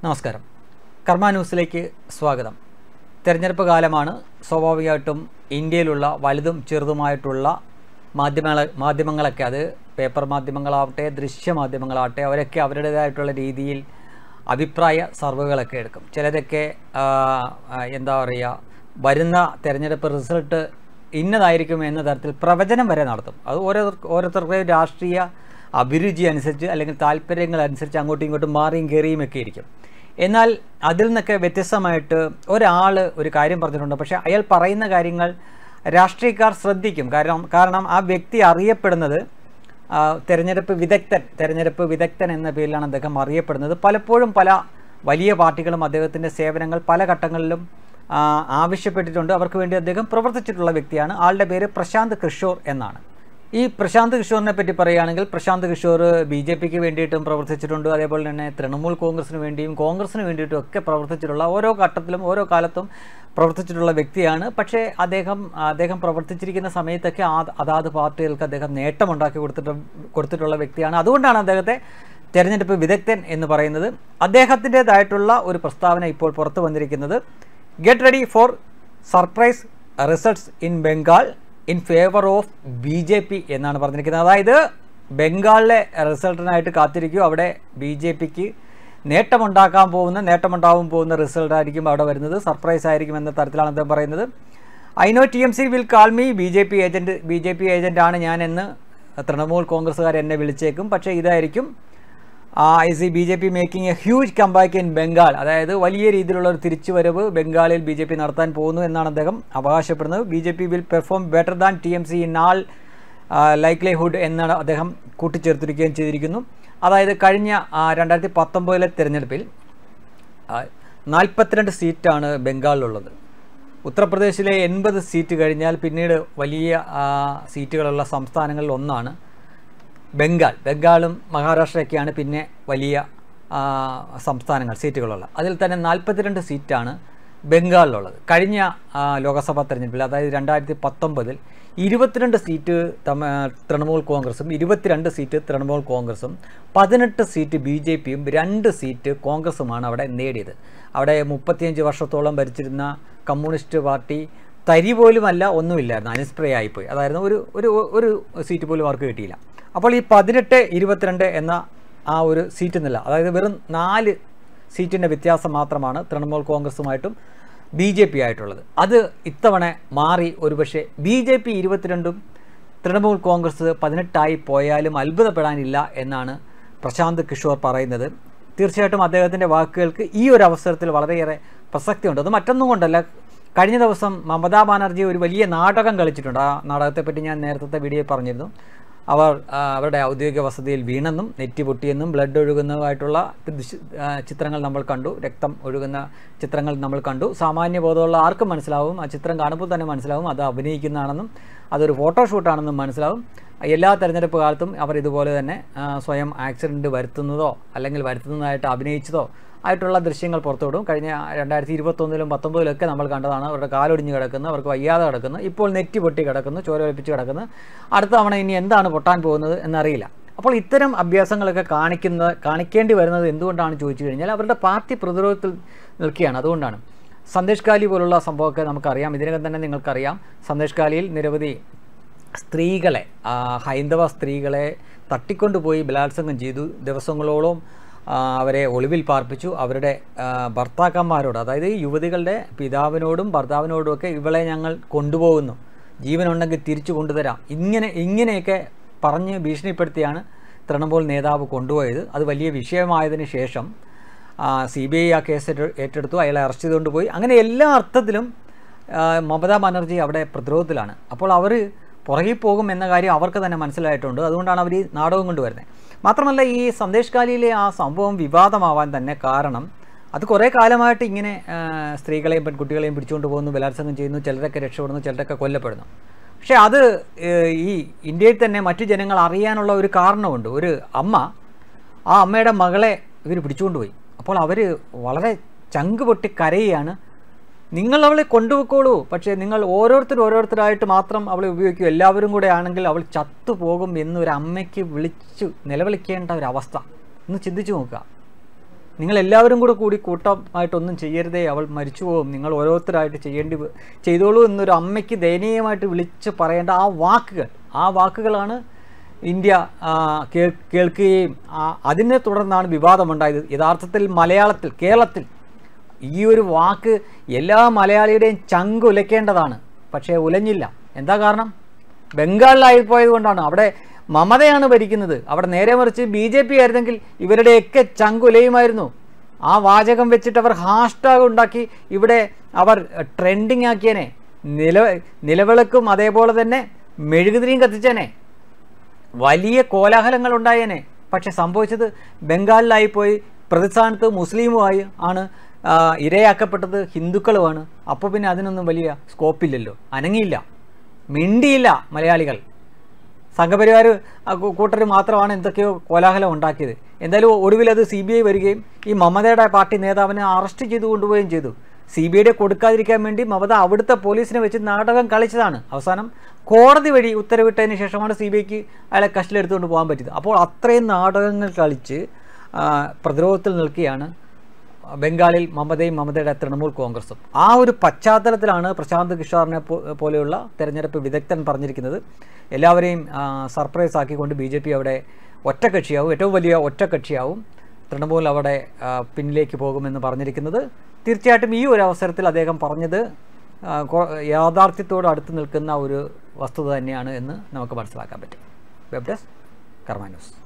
നമസ്കാരം. കർമ്മ ന്യൂസിലേക്ക് സ്വാഗതം. തെരഞ്ഞെടുപ്പ് കാലമാണ്. സ്വാഭാവികമായിട്ടും ഇന്ത്യയിലുള്ള വലുതും ചെറുതുമായിട്ടുള്ള മാധ്യമങ്ങളൊക്കെ, അത് പേപ്പർ മാധ്യമങ്ങളാവട്ടെ ദൃശ്യമാധ്യമങ്ങളാവട്ടെ, അവരൊക്കെ അവരുടേതായിട്ടുള്ള രീതിയിൽ അഭിപ്രായ സർവേകളൊക്കെ എടുക്കും. ചിലരൊക്കെ എന്താ പറയുക, വരുന്ന തെരഞ്ഞെടുപ്പ് റിസൾട്ട് ഇന്നതായിരിക്കും എന്ന തരത്തിൽ പ്രവചനം വരെ നടത്തും. അത് ഓരോരുത്തരുടെയും രാഷ്ട്രീയ അഭിരുചി അനുസരിച്ച് അല്ലെങ്കിൽ താല്പര്യങ്ങൾ അനുസരിച്ച് അങ്ങോട്ടും ഇങ്ങോട്ടും മാറിയും കയറിയുമൊക്കെ ഇരിക്കും. എന്നാൽ അതിൽ നിന്നൊക്കെ വ്യത്യസ്തമായിട്ട് ഒരാൾ ഒരു കാര്യം പറഞ്ഞിട്ടുണ്ട്. പക്ഷേ അയാൾ പറയുന്ന കാര്യങ്ങൾ രാഷ്ട്രീയക്കാർ ശ്രദ്ധിക്കും. കാരണം ആ വ്യക്തി അറിയപ്പെടുന്നത് തെരഞ്ഞെടുപ്പ് വിദഗ്ധൻ എന്ന പേരിലാണ് അദ്ദേഹം അറിയപ്പെടുന്നത്. പലപ്പോഴും പല വലിയ പാർട്ടികളും അദ്ദേഹത്തിൻ്റെ സേവനങ്ങൾ പല ഘട്ടങ്ങളിലും ആവശ്യപ്പെട്ടിട്ടുണ്ട്. അവർക്ക് വേണ്ടി അദ്ദേഹം പ്രവർത്തിച്ചിട്ടുള്ള വ്യക്തിയാണ്. ആളുടെ പേര് പ്രശാന്ത് കിഷോർ എന്നാണ്. ഈ പ്രശാന്ത് കിഷോറിനെ പറ്റി പറയുകയാണെങ്കിൽ, പ്രശാന്ത് കിഷോർ BJPക്ക് വേണ്ടിയിട്ടും പ്രവർത്തിച്ചിട്ടുണ്ട്. അതേപോലെ തന്നെ തൃണമൂൽ കോൺഗ്രസിന് വേണ്ടിയും കോൺഗ്രസിന് വേണ്ടിയിട്ടും ഒക്കെ പ്രവർത്തിച്ചിട്ടുള്ള, ഓരോ ഘട്ടത്തിലും ഓരോ കാലത്തും പ്രവർത്തിച്ചിട്ടുള്ള വ്യക്തിയാണ്. പക്ഷേ അദ്ദേഹം പ്രവർത്തിച്ചിരിക്കുന്ന സമയത്തൊക്കെ അതാത് പാർട്ടികൾക്ക് അദ്ദേഹം നേട്ടമുണ്ടാക്കി കൊടുത്തിട്ടുള്ള വ്യക്തിയാണ്. അതുകൊണ്ടാണ് അദ്ദേഹത്തെ തെരഞ്ഞെടുപ്പ് വിദഗ്ധൻ എന്ന് പറയുന്നത്. അദ്ദേഹത്തിൻ്റേതായിട്ടുള്ള ഒരു പ്രസ്താവന ഇപ്പോൾ പുറത്തു വന്നിരിക്കുന്നത്, get ready for surprise results in Bengal in favour of BJP എന്നാണ് പറഞ്ഞിരിക്കുന്നത്. അതായത് ബംഗാളിലെ റിസൾട്ടിനായിട്ട് കാത്തിരിക്കൂ. അവിടെ BJPക്ക് നേട്ടമുണ്ടാകാൻ പോകുന്ന റിസൾട്ടായിരിക്കും അവിടെ വരുന്നത്. സർപ്രൈസ് ആയിരിക്കും എന്ന തരത്തിലാണ് അദ്ദേഹം പറയുന്നത്. I know TMC will call me BJP ഏജൻറ്റാണ് ഞാനെന്ന് തൃണമൂൽ കോൺഗ്രസ്സുകാർ എന്നെ വിളിച്ചേക്കും. പക്ഷേ ഇതായിരിക്കും I see BJP making a huge comeback in Bengal. അതായത് വലിയ രീതിയിലുള്ള ഒരു തിരിച്ചുവരവ് ബംഗാളിൽ BJP നടത്താൻ പോകുന്നു എന്നാണ് അദ്ദേഹം അവകാശപ്പെടുന്നത്. BJP will perform better than TMC in all likelihood എന്നാണ് അദ്ദേഹം കൂട്ടിച്ചേർത്തിരിക്കുകയും ചെയ്തിരിക്കുന്നു. അതായത് കഴിഞ്ഞ 2019 തെരഞ്ഞെടുപ്പിൽ 42 സീറ്റാണ് ബംഗാളിലുള്ളത്. ഉത്തർപ്രദേശിലെ 80 സീറ്റ് കഴിഞ്ഞാൽ പിന്നീട് വലിയ സീറ്റുകളുള്ള സംസ്ഥാനങ്ങളിൽ ഒന്നാണ് ബംഗാളും മഹാരാഷ്ട്രയൊക്കെയാണ് പിന്നെ വലിയ സീറ്റുകളുള്ള. അതിൽ തന്നെ 42 സീറ്റാണ് ബംഗാളിലുള്ളത്. കഴിഞ്ഞ ലോക്സഭാ തെരഞ്ഞെടുപ്പിൽ, അതായത് 2019 22 സീറ്റ് തൃണമൂൽ കോൺഗ്രസും 22 സീറ്റ് തൃണമൂൽ കോൺഗ്രസും 18 സീറ്റ് BJPയും 2 സീറ്റ് കോൺഗ്രസുമാണ് അവിടെ നേടിയത്. അവിടെ 35 വർഷത്തോളം ഭരിച്ചിരുന്ന കമ്മ്യൂണിസ്റ്റ് പാർട്ടി തരി പോലുമല്ല, ഒന്നുമില്ലായിരുന്നു, അനിസ്പ്രേ ആയിപ്പോയി. അതായിരുന്നു ഒരു സീറ്റ് പോലും അവർക്ക് കിട്ടിയില്ല. അപ്പോൾ ഈ 18-22 എന്ന ആ ഒരു സീറ്റ് നില, അതായത് വെറും 4 സീറ്റിൻ്റെ വ്യത്യാസം മാത്രമാണ് തൃണമൂൽ കോൺഗ്രസുമായിട്ടും BJP ആയിട്ടുള്ളത്. അത് ഇത്തവണ മാറി ഒരുപക്ഷെ BJP 22ഉം തൃണമൂൽ കോൺഗ്രസ് 18 പോയാലും അത്ഭുതപ്പെടാനില്ല എന്നാണ് പ്രശാന്ത് കിഷോർ പറയുന്നത്. തീർച്ചയായിട്ടും അദ്ദേഹത്തിൻ്റെ വാക്കുകൾക്ക് ഈ ഒരു അവസരത്തിൽ വളരെയേറെ പ്രസക്തിയുണ്ട്. അത് മറ്റൊന്നും കൊണ്ടല്ല, കഴിഞ്ഞ ദിവസം മമതാ ബാനർജി ഒരു വലിയ നാടകം കളിച്ചിട്ടുണ്ട്. ആ നാടകത്തെപ്പറ്റി ഞാൻ നേരത്തെ വീഡിയോയിൽ പറഞ്ഞിരുന്നു. അവരുടെ ഔദ്യോഗിക വസതിയിൽ വീണെന്നും നെറ്റി പൊട്ടിയെന്നും ബ്ലഡ് ഒഴുകുന്നതുമായിട്ടുള്ള ചിത്രങ്ങൾ നമ്മൾ കണ്ടു. രക്തം ഒഴുകുന്ന ചിത്രങ്ങൾ നമ്മൾ കണ്ടു. സാമാന്യ ബോധമുള്ള ആർക്കും മനസ്സിലാവും, ആ ചിത്രം കാണുമ്പോൾ തന്നെ മനസ്സിലാവും അത് അഭിനയിക്കുന്നതാണെന്നും അതൊരു ഫോട്ടോഷൂട്ടാണെന്നും മനസ്സിലാവും. എല്ലാ തെരഞ്ഞെടുപ്പ് കാലത്തും അവർ ഇതുപോലെ തന്നെ സ്വയം ആക്സിഡൻറ്റ് വരുത്തുന്നതോ അല്ലെങ്കിൽ വരുത്തുന്നതായിട്ട് അഭിനയിച്ചതോ ആയിട്ടുള്ള ദൃശ്യങ്ങൾ പുറത്തുവിടും. കഴിഞ്ഞ 2021-ലും 2019-ലൊക്കെ നമ്മൾ കണ്ടതാണ്. അവരുടെ കാലൊടിഞ്ഞ് കിടക്കുന്നു, അവർക്ക് വയ്യാതെ കിടക്കുന്നു, ഇപ്പോൾ നെറ്റി പൊട്ടി കിടക്കുന്നു, ചോര ഒലിപ്പിച്ച് കിടക്കുന്നു. അടുത്ത തവണ ഇനി എന്താണ് പൊട്ടാൻ പോകുന്നത് എന്നറിയില്ല. അപ്പോൾ ഇത്തരം അഭ്യാസങ്ങളൊക്കെ കാണിക്കേണ്ടി വരുന്നത് എന്തുകൊണ്ടാണ് ചോദിച്ചു കഴിഞ്ഞാൽ, അവരുടെ പാർട്ടി പ്രതിരോധത്തിൽ നിൽക്കുകയാണ്. അതുകൊണ്ടാണ്. സന്ദേശ് കാലി പോലുള്ള സംഭവമൊക്കെ നമുക്കറിയാം. ഇതിനകം തന്നെ നിങ്ങൾക്കറിയാം, സന്ദേശ് കാലിയിൽ നിരവധി സ്ത്രീകളെ, ഹൈന്ദവ സ്ത്രീകളെ തട്ടിക്കൊണ്ടുപോയി ബലാത്സംഗം ചെയ്തു. ദിവസങ്ങളോളം അവരെ ഒളിവിൽ പാർപ്പിച്ചു. അവരുടെ ഭർത്താക്കന്മാരോട്, അതായത് യുവതികളുടെ പിതാവിനോടും ഭർത്താവിനോടുമൊക്കെ ഇവളെ ഞങ്ങൾ കൊണ്ടുപോകുന്നു, ജീവനുണ്ടെങ്കിൽ തിരിച്ചു കൊണ്ടുതരാം, ഇങ്ങനെയൊക്കെ പറഞ്ഞ് ഭീഷണിപ്പെടുത്തിയാണ് തൃണമൂൽ നേതാവ് കൊണ്ടുപോയത്. അത് വലിയ വിഷയമായതിനു ശേഷം CBI ആ കേസ് ഏറ്റെടുത്തു, അയാളെ അറസ്റ്റ് ചെയ്തുകൊണ്ടുപോയി. അങ്ങനെ എല്ലാ അർത്ഥത്തിലും മമതാ ബാനർജി അവിടെ പ്രതിരോധത്തിലാണ്. അപ്പോൾ അവർ പുറകിൽ പോകും എന്ന കാര്യം അവർക്ക് തന്നെ മനസ്സിലായിട്ടുണ്ട്. അതുകൊണ്ടാണ് അവർ ഈ നാടകം കൊണ്ടുവരുന്നത്. മാത്രമല്ല, ഈ സന്ദേശ് കാലിയിലെ ആ സംഭവം വിവാദമാവാൻ തന്നെ കാരണം, അത് കുറേ കാലമായിട്ട് ഇങ്ങനെ സ്ത്രീകളെയും പെൺകുട്ടികളെയും പിടിച്ചുകൊണ്ട് പോകുന്നു, ബലാത്സംഗം ചെയ്യുന്നു, ചിലരൊക്കെ രക്ഷപ്പെടുന്നു, ചിലരൊക്കെ കൊല്ലപ്പെടുന്നു. പക്ഷേ അത് ഈ ഇന്ത്യയിൽ തന്നെ മറ്റു ജനങ്ങൾ അറിയാനുള്ള ഒരു കാരണമുണ്ട്. ഒരു അമ്മ, ആ അമ്മയുടെ മകളെ ഇവർ പിടിച്ചുകൊണ്ടുപോയി. അപ്പോൾ അവർ വളരെ ചങ്ക് പൊട്ടി കരയുകയാണ്. നിങ്ങൾ അവളെ കൊണ്ടുപോയിക്കോളൂ, പക്ഷേ നിങ്ങൾ ഓരോരുത്തരായിട്ട് മാത്രം അവളെ ഉപയോഗിക്കൂ, എല്ലാവരും കൂടെ ആണെങ്കിൽ അവൾ ചത്തുപോകും എന്നൊരു അമ്മയ്ക്ക് വിളിച്ചു നിലവിളിക്കേണ്ട ഒരവസ്ഥ ഒന്ന് ചിന്തിച്ചു നോക്കുക. നിങ്ങളെല്ലാവരും കൂടി കൂട്ടമായിട്ടൊന്നും ചെയ്യരുതേ, അവൾ മരിച്ചു പോകും, നിങ്ങൾ ഓരോരുത്തരായിട്ട് ചെയ്തോളൂ എന്നൊരു അമ്മയ്ക്ക് ദയനീയമായിട്ട് വിളിച്ച് പറയേണ്ട ആ വാക്കുകളാണ് ഇന്ത്യ കേൾക്കുകയും അതിനെ തുടർന്നാണ് വിവാദമുണ്ടായത്. യഥാർത്ഥത്തിൽ കേരളത്തിൽ ഈ ഒരു വാക്ക് എല്ലാ മലയാളിയുടെയും ചങ്ക് ഉലയ്ക്കേണ്ടതാണ്. പക്ഷേ ഉലഞ്ഞില്ല. എന്താ കാരണം? ബംഗാളിലായിപ്പോയത് കൊണ്ടാണ്. അവിടെ മമതയാണ് ഭരിക്കുന്നത്. അവിടെ നേരെ മറിച്ച് BJP ആയിരുന്നെങ്കിൽ ഇവരുടെയൊക്കെ ചങ്ക് ഉലയുമായിരുന്നു. ആ വാചകം വെച്ചിട്ട് അവർ ഹാഷ്ടാഗ് ഉണ്ടാക്കി ഇവിടെ അവർ ട്രെൻഡിങ് ആക്കിയനെ. നിലവിളക്കും അതേപോലെ തന്നെ മെഴുകുതിരിയും കത്തിച്ചേനെ. വലിയ കോലാഹലങ്ങൾ ഉണ്ടായേനെ. പക്ഷെ സംഭവിച്ചത് ബംഗാളിലായിപ്പോയി. പ്രതിസ്ഥാനത്ത് മുസ്ലിമുമായി ആണ് ഇരയാക്കപ്പെട്ടത്, ഹിന്ദുക്കളുമാണ്. അപ്പോൾ പിന്നെ അതിനൊന്നും വലിയ സ്കോപ്പില്ലല്ലോ. അനങ്ങിയില്ല, മിണ്ടിയില്ല മലയാളികൾ. സംഘപരിവാർ കൂട്ടർ മാത്രമാണ് എന്തൊക്കെയോ കോലാഹലം ഉണ്ടാക്കിയത്. എന്തായാലും ഒടുവിൽ അത് CBI വരികയും ഈ മമതയുടെ പാർട്ടി നേതാവിനെ അറസ്റ്റ് ചെയ്ത് കൊണ്ടുപോവുകയും ചെയ്തു. CBIയുടെ കൊടുക്കാതിരിക്കാൻ വേണ്ടി മമത അവിടുത്തെ പോലീസിനെ വെച്ച് നാടകം കളിച്ചതാണ്. അവസാനം കോടതി വഴി ഉത്തരവിട്ടതിന് ശേഷമാണ് CBIക്ക് അയാളെ കസ്റ്റഡിയിലെടുത്തുകൊണ്ട് പോകാൻ പറ്റിയത്. അപ്പോൾ അത്രയും നാടകങ്ങൾ കളിച്ച് പ്രതിരോധത്തിൽ നിൽക്കുകയാണ് ബംഗാളിൽ മമതയുടെ തൃണമൂൽ കോൺഗ്രസും. ആ ഒരു പശ്ചാത്തലത്തിലാണ് പ്രശാന്ത് കിഷോറിനെ പോലെയുള്ള തെരഞ്ഞെടുപ്പ് വിദഗ്ധൻ പറഞ്ഞിരിക്കുന്നത് എല്ലാവരെയും സർപ്രൈസ് ആക്കിക്കൊണ്ട് BJP അവിടെ ഒറ്റക്കക്ഷിയാവും, ഏറ്റവും വലിയ ഒറ്റക്കക്ഷിയാവും, തൃണമൂൽ അവിടെ പിന്നിലേക്ക് പോകുമെന്ന് പറഞ്ഞിരിക്കുന്നത്. തീർച്ചയായിട്ടും ഈ ഒരു അവസരത്തിൽ അദ്ദേഹം പറഞ്ഞത് യാഥാർത്ഥ്യത്തോട് അടുത്ത് നിൽക്കുന്ന ഒരു വസ്തുത തന്നെയാണ് എന്ന് നമുക്ക് മനസ്സിലാക്കാൻ പറ്റും. Web desk Karma news.